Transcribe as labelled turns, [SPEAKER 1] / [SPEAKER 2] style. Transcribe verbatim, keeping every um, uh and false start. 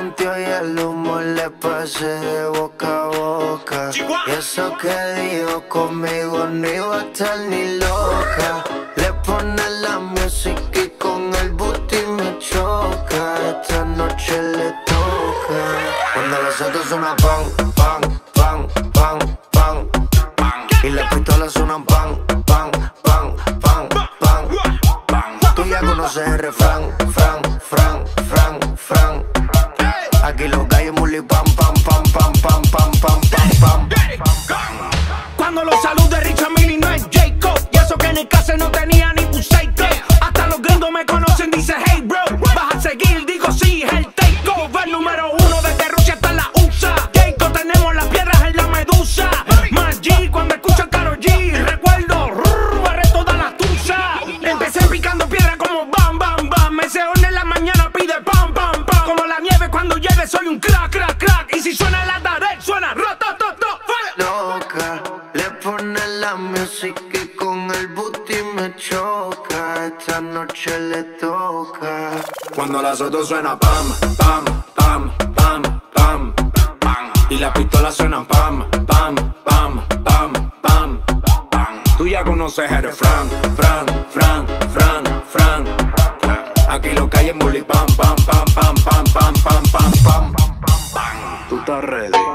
[SPEAKER 1] sintió y el humo le pasé de boca a boca. Y eso que dijo conmigo no iba a estar ni loca. Le pone la música y con el booty me choca. Esta noche le toca. Cuando los autos suenan pan, pan, pan, pan, pan, pan, y las pistolas suenan pan, pan, pan, pan, pan, pan. Tú ya conoces el refrán, fran, fran, fran, fran. Aquí los gallos muli pam, pam, pam, pam, pam, pam, pam, pam, pam.
[SPEAKER 2] Cuando los salude Richard Mille no es Jacob. Y eso que en el case no tenía ni buceito. Hasta los gringos me conocen, dice hey bro. Vas a seguir, digo sí, es el takeover. Número uno desde Rusia hasta la U S A. Jacob, tenemos las piedras en la medusa. Más G cuando escucho a Karol G. Recuerdo, rrr, barré toda la tusa. Empecé picando piedra como bam, bam, bam. Me se en la mañana pide pam, pam, pam. Como la nieve cuando llueve soy un crack, crack, crack. Y si suena la Darek, suena rotototo.
[SPEAKER 1] Loca, le pone la música y con el booty me choca. Esta noche le toca.
[SPEAKER 2] Cuando las autos suenan pam, pam, pam, pam, pam, pam, y las pistolas suenan pam, pam, pam, pam, pam, pam. Tú ya conoces el refrán, fran, fran, fran, fran. Aquí los calles muli pam, pam, pam, pam, pam, pam, pam, pam, pam, pam.
[SPEAKER 1] ¿Tú estás ready?